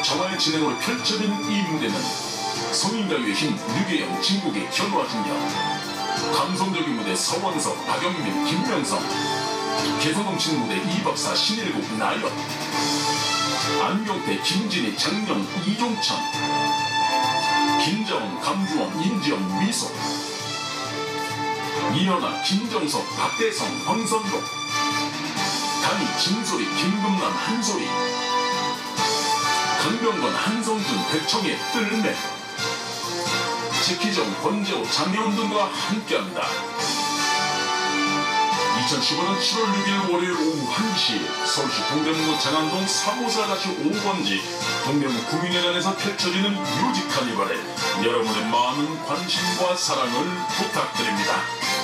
정화의 진행으로 펼쳐진 이 무대는 성인가요의 힘 류계영, 진국이 현화진영, 감성적인 무대 서원석, 박영민, 김명성, 개성 넘치는 무대 이박사, 신일국, 나연, 안경태, 김진희, 장영, 이종천, 김정은, 감주원, 임지영, 미소, 이현아, 김정석, 박대성, 황선록, 단이, 김소리, 김금란, 한소리, 강병건, 한성준, 백청의 뜰매, 제키정, 권재호, 장혜원 등과 함께합니다. 2015년 7월 6일 월요일 오후 1시 서울시 동대문구 장안동 354-5번지 동대문 구민회관에서 펼쳐지는 뮤직 카니발에 여러분의 많은 관심과 사랑을 부탁드립니다.